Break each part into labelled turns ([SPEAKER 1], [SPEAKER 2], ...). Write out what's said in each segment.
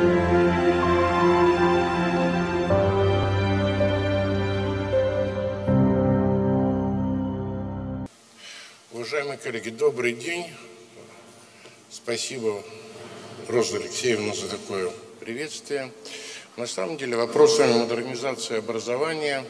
[SPEAKER 1] Уважаемые коллеги, добрый день. Спасибо, Роза Алексеевна, за такое приветствие. На самом деле вопросами модернизации образования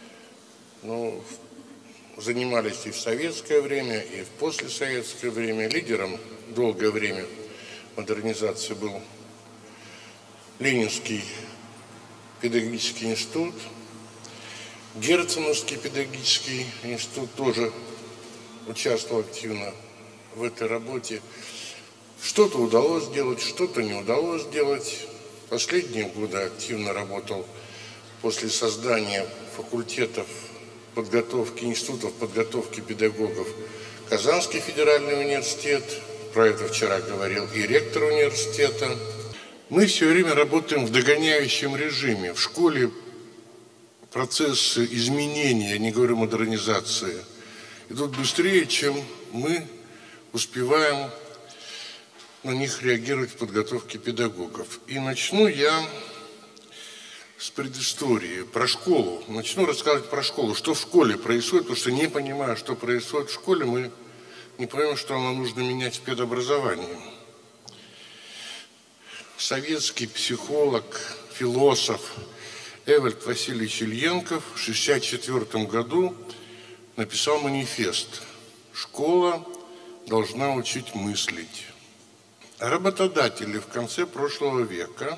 [SPEAKER 1] занимались и в советское время, и в послесоветское время. Лидером долгое время модернизации был Ленинский педагогический институт. Герценовский педагогический институт тоже участвовал активно в этой работе. Что-то удалось сделать, что-то не удалось сделать. Последние годы активно работал после создания факультетов подготовки, институтов подготовки педагогов Казанский федеральный университет. Про это вчера говорил и ректор университета. Мы все время работаем в догоняющем режиме. В школе процессы изменения, я не говорю модернизации, идут быстрее, чем мы успеваем на них реагировать в подготовке педагогов. И начну я с предыстории, про школу. Начну рассказывать про школу, что в школе происходит, потому что не понимая, что происходит в школе, мы не поймем, что нам нужно менять в педобразовании. Советский психолог, философ Эвальд Васильевич Ильенков в 1964 году написал манифест «Школа должна учить мыслить». Работодатели в конце прошлого века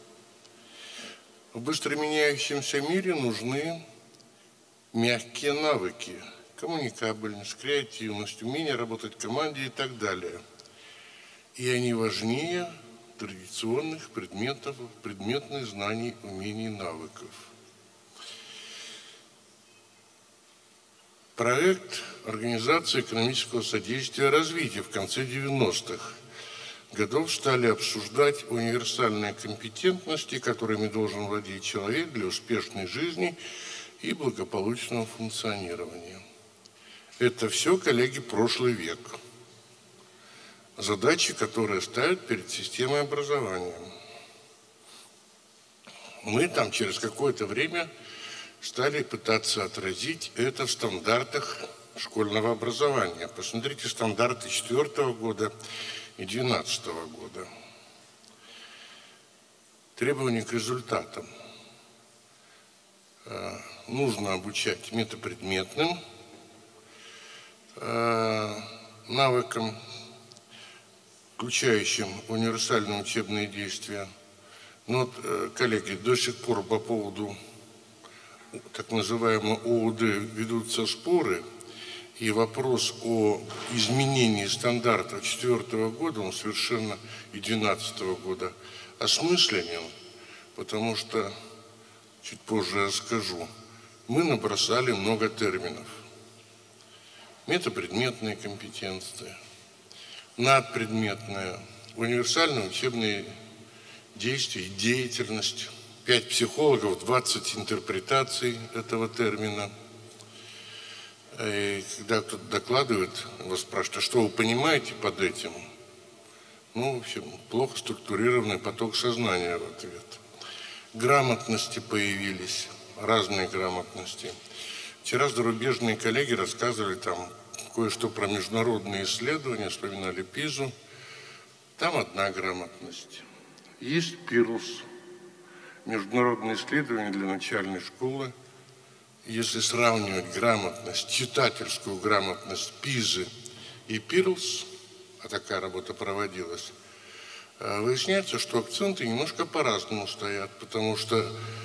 [SPEAKER 1] в быстро меняющемся мире нужны мягкие навыки, коммуникабельность, креативность, умение работать в команде и так далее. И они важнее традиционных предметов, предметных знаний, умений, навыков. Проект Организации экономического содействия и развития в конце 90-х годов стали обсуждать универсальные компетентности, которыми должен владеть человек для успешной жизни и благополучного функционирования. Это все, коллеги, прошлый век. Задачи, которые ставят перед системой образования. Мы там через какое-то время стали пытаться отразить это в стандартах школьного образования. Посмотрите стандарты 2004 года и 2012 года. Требования к результатам. Нужно обучать метапредметным навыкам, включающим универсальные учебные действия. Но вот, коллеги, до сих пор по поводу так называемого ОУД ведутся споры, и вопрос о изменении стандарта 2004 года, он совершенно и 2012 года осмысленен, потому что, чуть позже я скажу, мы набросали много терминов. Метапредметные компетенции, надпредметные, универсальные учебные действия и деятельность, 5 психологов, 20 интерпретаций этого термина. И когда кто-то докладывает, вас спрашивают, а что вы понимаете под этим? В общем, плохо структурированный поток сознания в ответ. Грамотности появились, разные грамотности. Вчера зарубежные коллеги рассказывали там кое-что про международные исследования, вспоминали ПИЗу. Там одна грамотность. Есть ПИРЛС, международные исследования для начальной школы. Если сравнивать грамотность, читательскую грамотность ПИЗы и ПИРЛС, а такая работа проводилась, выясняется, что акценты немножко по-разному стоят, потому что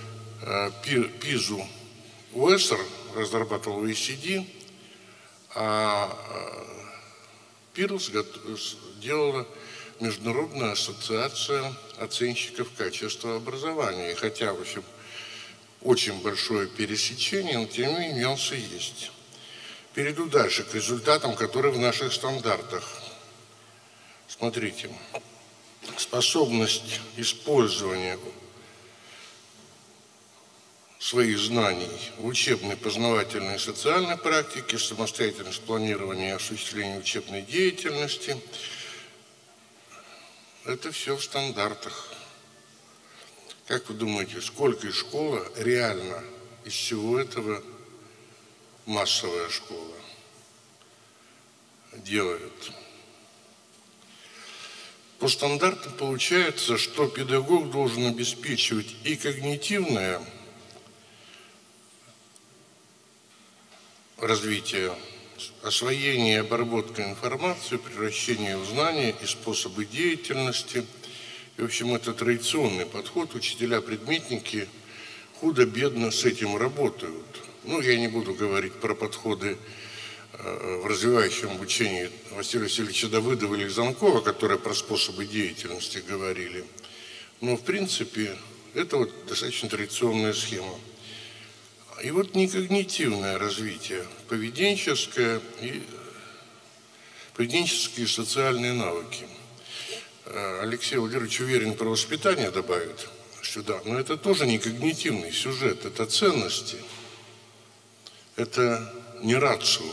[SPEAKER 1] ПИЗу УЭСР разрабатывал OECD, а ПИРЛС делала Международная ассоциация оценщиков качества образования. И хотя, в общем, очень большое пересечение, но тем не менее нюансы есть. Перейду дальше к результатам, которые в наших стандартах. Смотрите, способность использования своих знаний в учебной, познавательной и социальной практике, самостоятельность планирования и осуществления учебной деятельности. Это все в стандартах. Как вы думаете, сколько школа реально из всего этого массовая школа делает? По стандарту получается, что педагог должен обеспечивать и когнитивное развитие, освоение и обработка информации, превращение в знания и способы деятельности. И, в общем, это традиционный подход. Учителя-предметники худо-бедно с этим работают. Ну, я не буду говорить про подходы в развивающем обучении Василия Васильевича Давыдова или Занкова, которые про способы деятельности говорили. Но, в принципе, это вот достаточно традиционная схема. И вот не когнитивное развитие, поведенческие и социальные навыки. Алексей Владимирович уверен, про воспитание добавит сюда, но это тоже не когнитивный сюжет, это ценности, это не рацио.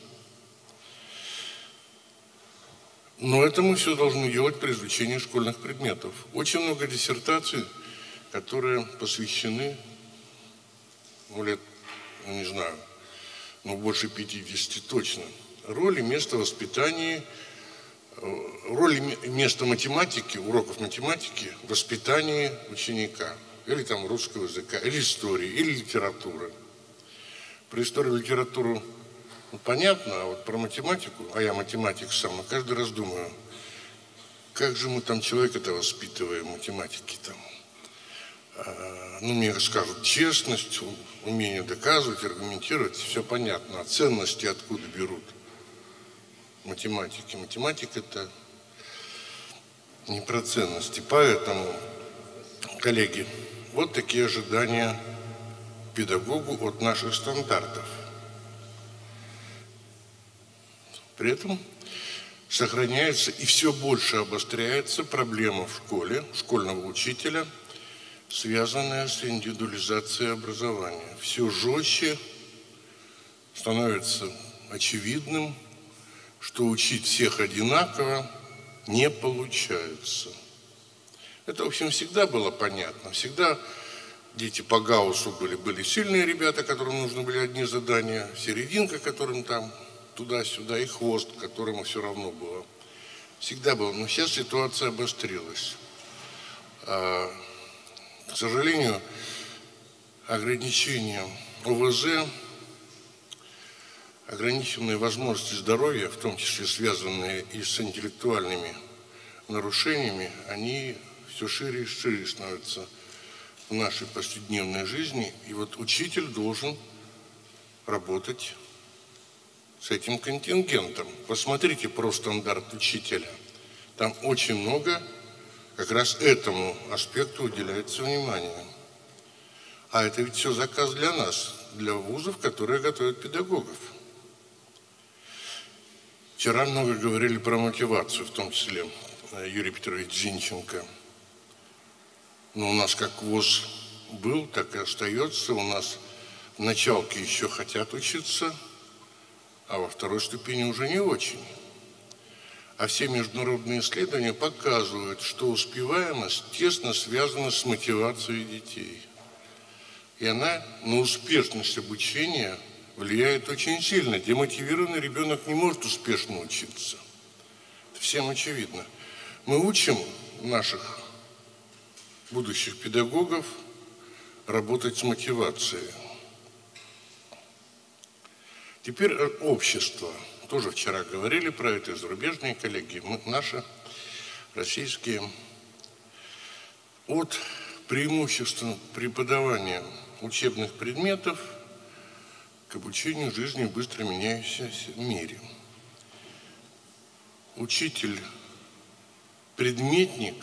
[SPEAKER 1] Но это мы все должны делать при изучении школьных предметов. Очень много диссертаций, которые посвящены, лет, не знаю, больше 50 точно, роли места воспитания, роли места математики, уроков математики в воспитании ученика, или там русского языка, или истории, или литературы. Про историю и литературу понятно, а вот про математику, а я математик сам, каждый раз думаю, как же мы там человека-то воспитываем, математики там. Ну, мне скажут, честность, умение доказывать, аргументировать, все понятно. А ценности откуда берут математики? Математика – это не про ценности. Поэтому, коллеги, вот такие ожидания педагогу от наших стандартов. При этом сохраняется и все больше обостряется проблема в школе, школьного учителя, связанная с индивидуализацией образования. Все жестче становится очевидным, что учить всех одинаково не получается. Это, в общем, всегда было понятно. Всегда дети по Гауссу были сильные ребята, которым нужны были одни задания, серединка, которым там туда-сюда, и хвост, которому все равно было. Всегда было. Но сейчас ситуация обострилась. К сожалению, ограничения ОВЗ, ограниченные возможности здоровья, в том числе связанные и с интеллектуальными нарушениями, они все шире и шире становятся в нашей повседневной жизни. И вот учитель должен работать с этим контингентом. Посмотрите про стандарт учителя. Там очень много как раз этому аспекту уделяется внимание. А это ведь все заказ для нас, для вузов, которые готовят педагогов. Вчера много говорили про мотивацию, в том числе Юрий Петрович Зинченко. Но у нас как вуз был, так и остается. У нас в началке еще хотят учиться, а во второй ступени уже не очень. А все международные исследования показывают, что успеваемость тесно связана с мотивацией детей. И она на успешность обучения влияет очень сильно. Демотивированный ребенок не может успешно учиться. Это всем очевидно. Мы учим наших будущих педагогов работать с мотивацией. Теперь общество. Тоже вчера говорили про это и зарубежные коллеги, наши российские. От преимущества преподавания учебных предметов к обучению жизни в быстро меняющемся мире. Учитель-предметник,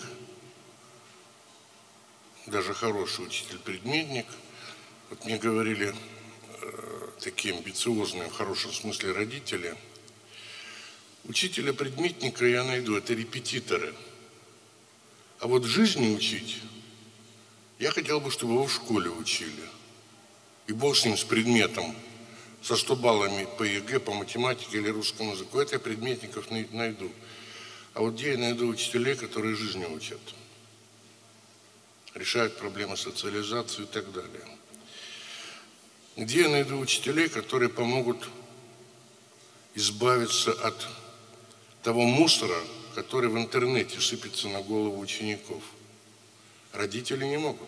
[SPEAKER 1] даже хороший учитель-предметник, вот мне говорили такие амбициозные, в хорошем смысле, родители, учителя-предметника я найду, это репетиторы. А вот жизни учить, я хотел бы, чтобы его в школе учили. И бог с ним, с предметом, со 100 баллами по ЕГЭ, по математике или русскому языку, это я предметников найду. А вот где я найду учителей, которые жизни учат? решают проблемы социализации и так далее. Где я найду учителей, которые помогут избавиться от того мусора, который в интернете сыпется на голову учеников? Родители не могут.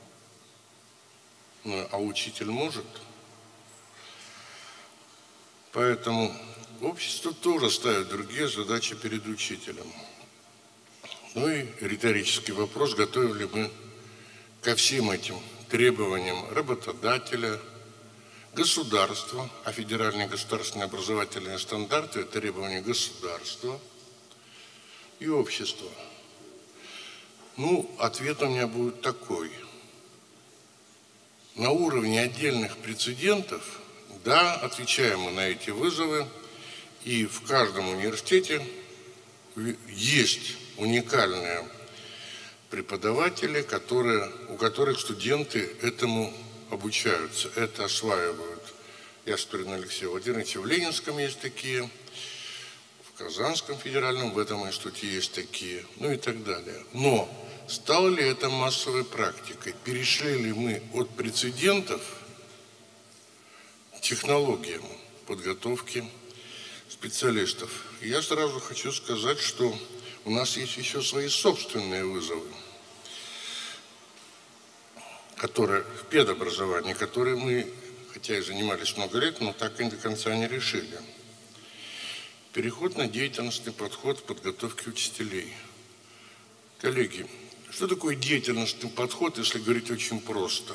[SPEAKER 1] А учитель может. Поэтому общество тоже ставит другие задачи перед учителем. Ну и риторический вопрос, готовы ли мы ко всем этим требованиям работодателя, государства, а федеральные государственные образовательные стандарты – это требования государства и общества. Ответ у меня будет такой. На уровне отдельных прецедентов, да, отвечаем мы на эти вызовы, и в каждом университете есть уникальные преподаватели, у которых студенты этому обучаются, это осваивают. Я смотрю на Алексея Владимировича, в Ленинском есть такие, в Казанском федеральном, в этом институте есть такие, и так далее. Но стало ли это массовой практикой? Перешли ли мы от прецедентов к технологиям подготовки специалистов? И я сразу хочу сказать, что у нас есть еще свои собственные вызовы, которые в педобразовании, которые мы, хотя и занимались много лет, но так и до конца не решили. Переход на деятельностный подход в подготовке учителей. Коллеги, что такое деятельностный подход, если говорить очень просто?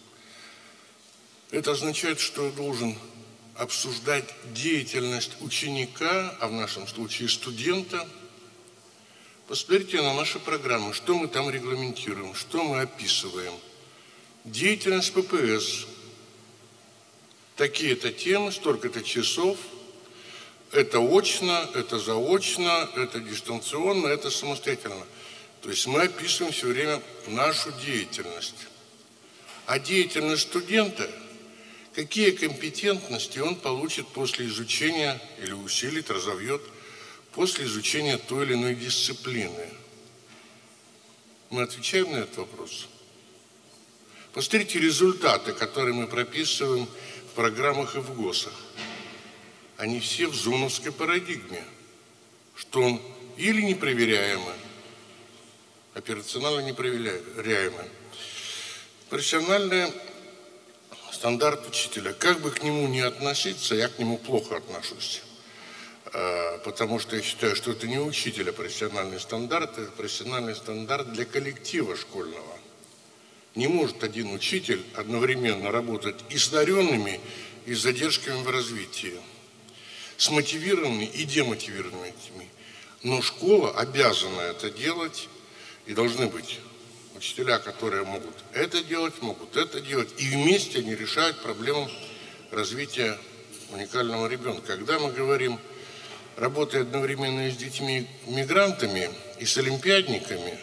[SPEAKER 1] Это означает, что я должен обсуждать деятельность ученика, а в нашем случае студента. Посмотрите на наши программы, что мы там регламентируем, что мы описываем. Деятельность ППС. Такие-то темы, столько-то часов. Это очно, это заочно, это дистанционно, это самостоятельно. То есть мы описываем все время нашу деятельность. А деятельность студента, какие компетентности он получит после изучения или усилит, разовьет после изучения той или иной дисциплины. Мы отвечаем на этот вопрос. Посмотрите результаты, которые мы прописываем в программах и в ГОСах. Они все в зоновской парадигме, что он или непроверяемый, операционально непроверяемый. Профессиональный стандарт учителя. Как бы к нему ни относиться, я к нему плохо отношусь. Потому что я считаю, что это не учителя профессиональный стандарт, это профессиональный стандарт для коллектива школьного. Не может один учитель одновременно работать и с одаренными, и с задержками в развитии, с мотивированными и демотивированными. Но школа обязана это делать, и должны быть учителя, которые могут это делать, и вместе они решают проблему развития уникального ребенка. Когда мы говорим, работая одновременно и с детьми-мигрантами, и с олимпиадниками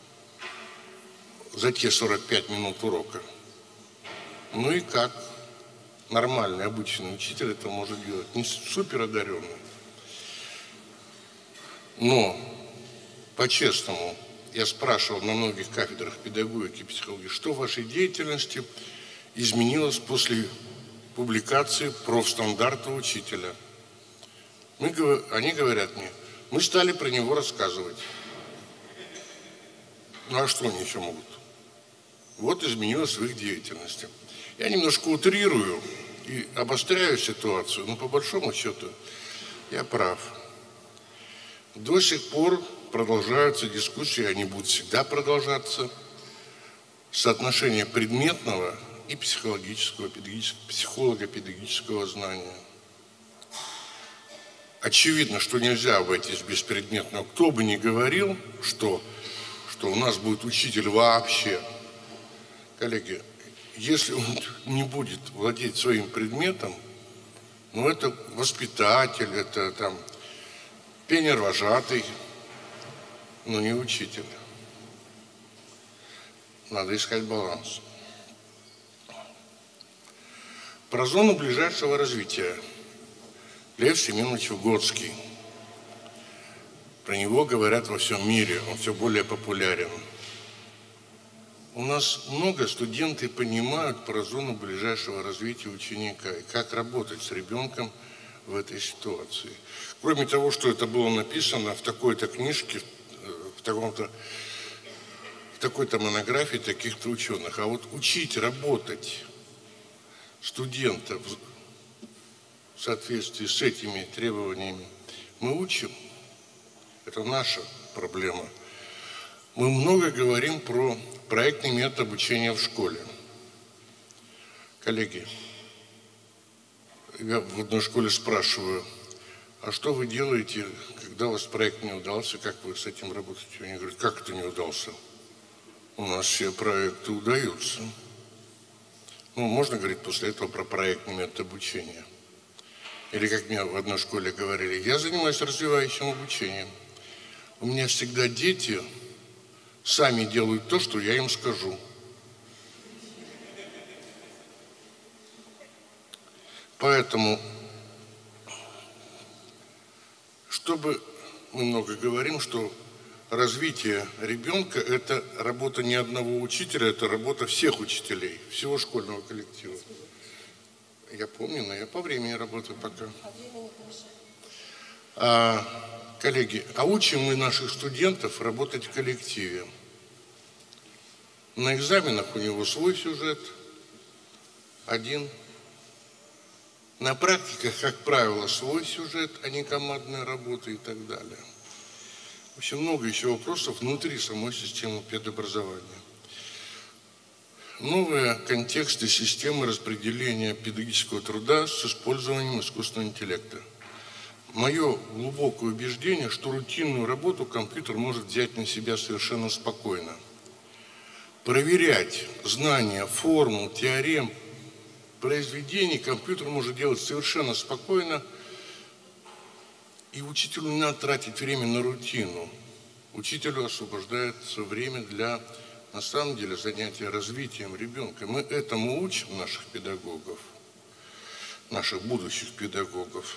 [SPEAKER 1] за те 45 минут урока, и как нормальный, обычный учитель это может делать, не супер одаренный. Но, по-честному, я спрашивал на многих кафедрах педагогики и психологии, что в вашей деятельности изменилось после публикации профстандарта учителя. Они говорят мне, мы стали про него рассказывать. А что они еще могут? Вот изменилось в их деятельности. Я немножко утрирую и обостряю ситуацию, но по большому счету я прав. До сих пор продолжаются дискуссии, они будут всегда продолжаться, соотношение предметного и психологического, психолого-педагогического знания. Очевидно, что нельзя обойтись без предметного. Кто бы ни говорил, что у нас будет учитель вообще. Коллеги, если он не будет владеть своим предметом, это воспитатель, это пионер-вожатый, но не учитель. Надо искать баланс. Про зону ближайшего развития. Лев Семенович Выгодский. Про него говорят во всем мире, он все более популярен. у нас много студенты понимают про зону ближайшего развития ученика и как работать с ребенком в этой ситуации. Кроме того, что это было написано в такой-то книжке, в такой-то монографии таких-то ученых. А вот учить работать студентов в соответствии с этими требованиями мы учим. Это наша проблема. Мы много говорим про проектный метод обучения в школе. Коллеги, я в одной школе спрашиваю, а что вы делаете, когда у вас проект не удался, как вы с этим работаете? Они говорят, как это не удался? У нас все проекты удаются. Ну, можно говорить после этого про проектный метод обучения. Или как мне в одной школе говорили, я занимаюсь развивающим обучением. У меня всегда дети сами делают то, что я им скажу. Поэтому, чтобы мы много говорим, что развитие ребенка – это работа не одного учителя, это работа всех учителей, всего школьного коллектива. Я помню, но я по времени работаю пока. Коллеги, а учим мы наших студентов работать в коллективе? На экзаменах у него свой сюжет, один. На практиках, как правило, свой сюжет, а не командная работа и так далее. В общем, много еще вопросов внутри самой системы педобразования. Новые контексты системы распределения педагогического труда с использованием искусственного интеллекта. Мое глубокое убеждение, что рутинную работу компьютер может взять на себя совершенно спокойно. Проверять знания, формул, теорем, произведений компьютер может делать совершенно спокойно, и учителю не надо тратить время на рутину. Учителю освобождается время для, на самом деле, занятия развитием ребенка. Мы этому учим наших педагогов, наших будущих педагогов.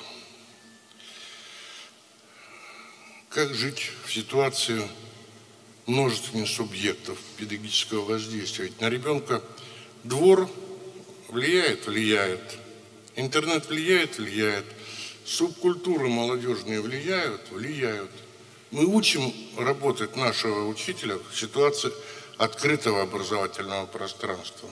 [SPEAKER 1] Как жить в ситуации множественных субъектов педагогического воздействия? Ведь на ребенка двор влияет, интернет влияет, субкультуры молодежные влияют. Мы учим работать нашего учителя в ситуации открытого образовательного пространства.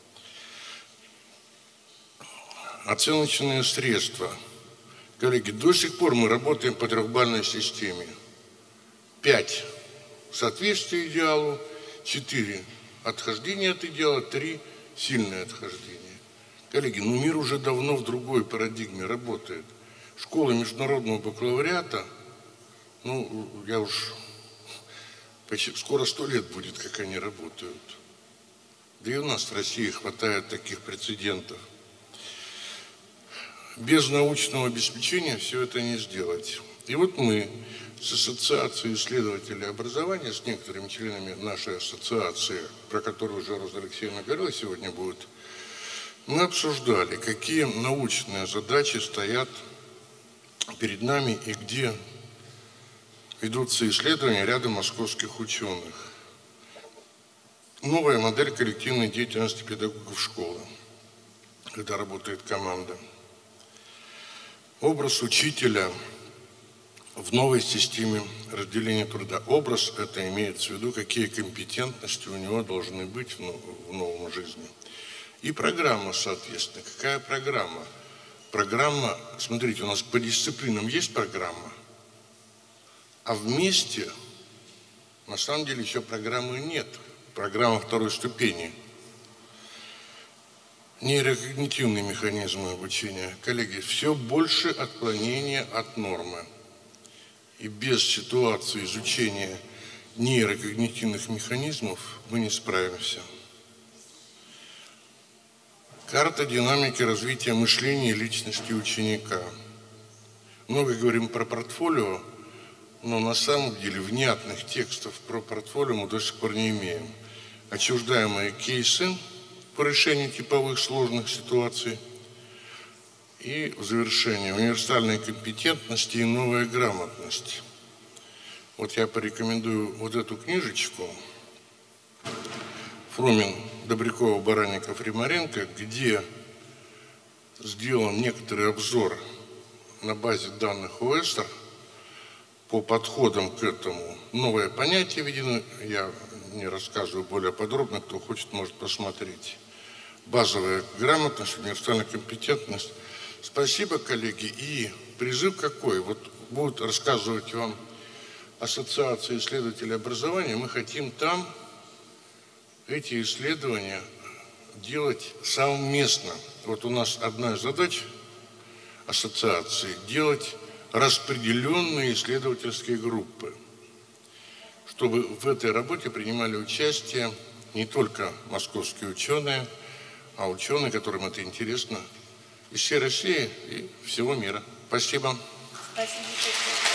[SPEAKER 1] Оценочные средства. Коллеги, до сих пор мы работаем по трехбалльной системе. 5 соответствие идеалу, 4 отхождение от идеала, 3 сильное отхождение. Коллеги, мир уже давно в другой парадигме работает. Школы международного бакалавриата, я уж почти скоро 100 лет будет, как они работают. Да и у нас в России хватает таких прецедентов. Без научного обеспечения все это не сделать. И вот мы с Ассоциацией исследователей образования, с некоторыми членами нашей ассоциации, про которую уже Роза Алексеевна говорила, сегодня будет, мы обсуждали, какие научные задачи стоят перед нами и где ведутся исследования ряда московских ученых. Новая модель коллективной деятельности педагогов школы, когда работает команда. Образ учителя в новой системе разделения труда. Образ это имеется в виду, какие компетентности у него должны быть в новом жизни. И программа, соответственно. Какая программа? Программа, смотрите, у нас по дисциплинам есть программа, а вместе, на самом деле, еще программы нет. Программа второй ступени. Нейрокогнитивные механизмы обучения. Коллеги, все больше отклонения от нормы. И без ситуации изучения нейрокогнитивных механизмов мы не справимся. Карта динамики развития мышления и личности ученика. Много говорим про портфолио, но на самом деле внятных текстов про портфолио мы до сих пор не имеем. Отчуждаемые кейсы по решению типовых сложных ситуаций и в завершение универсальные компетентности и новая грамотность. Вот я порекомендую вот эту книжечку. Фрумин, Добрякова, Баранников, Римаренко, где сделан некоторый обзор на базе данных ОЭСР по подходам к этому. Новое понятие введено, я не рассказываю более подробно, кто хочет, может посмотреть. Базовая грамотность, универсальная компетентность. Спасибо, коллеги. И призыв какой? Вот будут рассказывать вам Ассоциация исследователей образования. Мы хотим там эти исследования делать совместно. Вот у нас одна из задач ассоциации – делать распределенные исследовательские группы, чтобы в этой работе принимали участие не только московские ученые, а ученые, которым это интересно, из всей России и всего мира. Спасибо.
[SPEAKER 2] Спасибо.